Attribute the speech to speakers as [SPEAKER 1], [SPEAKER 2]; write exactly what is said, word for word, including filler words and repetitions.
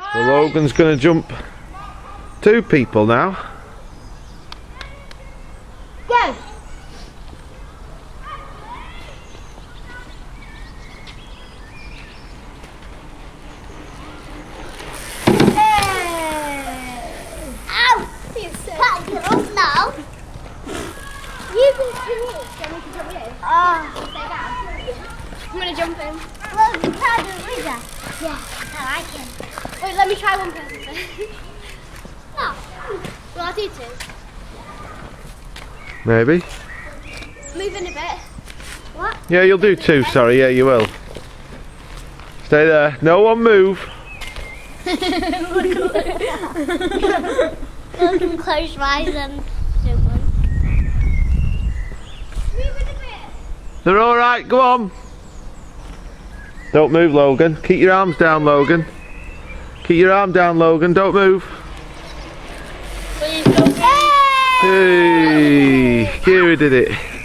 [SPEAKER 1] So Logan's going to jump two people now.
[SPEAKER 2] Go! No. You can swing it. Then we can jump in. Oh. Stay down. I'm going to jump in. Well, you can't do it either. Yeah, I like it. Wait, let me try one person first. No. Well, I'll do two.
[SPEAKER 1] Maybe.
[SPEAKER 2] Move in a bit. What?
[SPEAKER 1] Yeah, you'll do two, sorry. Yeah, you will. Stay there. No one move.
[SPEAKER 2] Logan close your eyes and do one.
[SPEAKER 1] They're alright, go on. Don't move, Logan. Keep your arms down, Logan. Keep your arm down, Logan. Don't move.
[SPEAKER 2] Please don't.
[SPEAKER 1] Hey! Kira did it.